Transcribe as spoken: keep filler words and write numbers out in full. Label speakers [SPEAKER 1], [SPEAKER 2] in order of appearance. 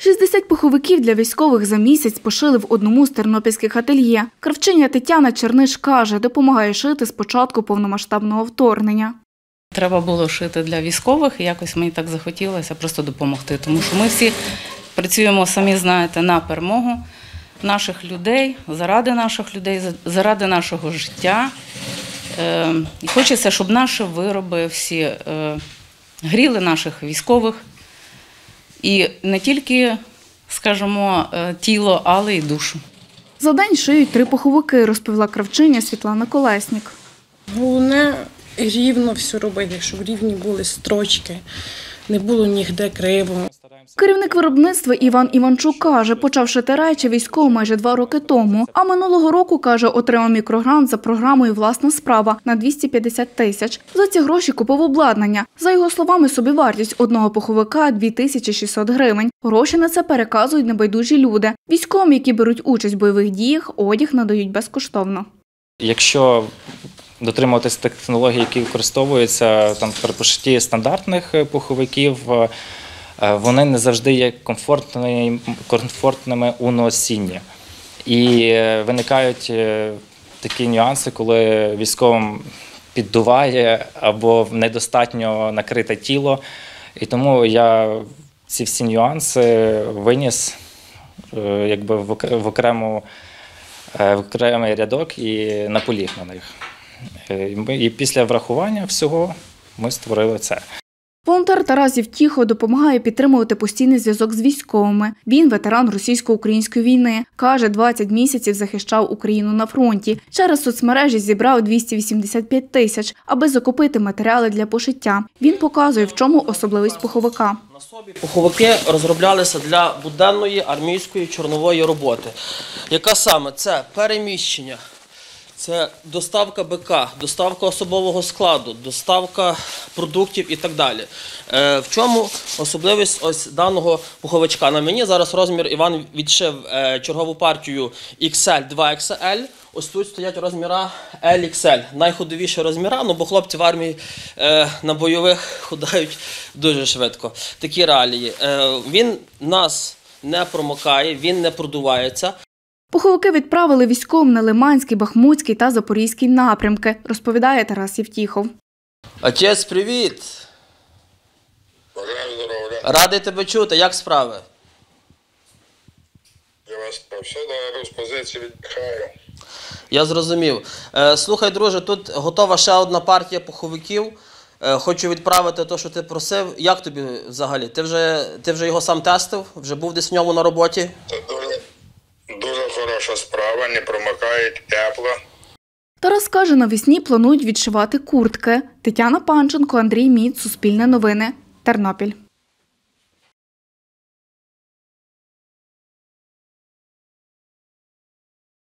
[SPEAKER 1] шістдесят пуховиків для військових за місяць пошили в одному з тернопільських ательє. Кравчиня Тетяна Черниш каже, допомагає шити з початку повномасштабного вторгнення.
[SPEAKER 2] Треба було шити для військових, і якось мені так захотілося просто допомогти. Тому що ми всі працюємо, самі знаєте, на перемогу наших людей, заради наших людей, заради нашого життя. І хочеться, щоб наші вироби всі гріли наших військових. І не тільки, скажімо, тіло, але й душу.
[SPEAKER 1] За день шиють три пуховики, розповіла кравчиня Світлана Колеснік.
[SPEAKER 3] Головне рівно все робити, щоб рівні були строчки, не було ніде криво.
[SPEAKER 1] Керівник виробництва Іван Іванчук каже, почав шити речі військовим майже два роки тому. А минулого року, каже, отримав мікрогрант за програмою «Власна справа» на двісті п'ятдесят тисяч. За ці гроші купив обладнання. За його словами, собівартість одного пуховика – дві тисячі шістсот гривень. Гроші на це переказують небайдужі люди. Військовим, які беруть участь в бойових діях, одяг надають безкоштовно.
[SPEAKER 4] Якщо дотримуватися технологій, які використовуються там, при пошитті стандартних пуховиків, вони не завжди є комфортними, комфортними у носінні. І виникають такі нюанси, коли військовим піддуває або недостатньо накрите тіло. І тому я ці всі нюанси виніс якби, в, окрему, в окремий рядок і наполіг на них. І після врахування всього ми створили це.
[SPEAKER 1] Волонтер Тарас Євтіхов допомагає підтримувати постійний зв'язок з військовими. Він ветеран російсько-української війни. Каже, двадцять місяців захищав Україну на фронті. Через соцмережі зібрав двісті вісімдесят п'ять тисяч, аби закупити матеріали для пошиття. Він показує, в чому особливість пуховика.
[SPEAKER 5] Пуховики розроблялися для буденної армійської чорнової роботи. Яка саме? Це переміщення. Це доставка БК, доставка особового складу, доставка продуктів і так далі. Е, в чому особливість ось даного пуховичка? На мені зараз розмір Іван відшив е, чергову партію ікс ель, два ікс ель. Ось тут стоять розміра ель ікс ель. Найходовіші розміра, ну, бо хлопці в армії е, на бойових худають дуже швидко. Такі реалії. Е, він нас не промокає, він не продувається.
[SPEAKER 1] Пуховики відправили військовим на Лиманський, Бахмутський та Запорізький напрямки, розповідає Тарас Євтіхов.
[SPEAKER 5] Отець, привіт! Радий тебе чути. Як справи?
[SPEAKER 6] Я вас повсюди з позиції віддихаю.
[SPEAKER 5] Я зрозумів. Слухай, друже, тут готова ще одна партія пуховиків. Хочу відправити те, що ти просив. Як тобі взагалі? Ти вже, ти вже його сам тестив? Вже був десь в ньому на роботі?
[SPEAKER 6] Це дуже, дуже хороша справа, не промокає, тепло.
[SPEAKER 1] Тарас каже, навесні планують відшивати куртки. Тетяна Панченко, Андрій Міц, Суспільне новини, Тернопіль.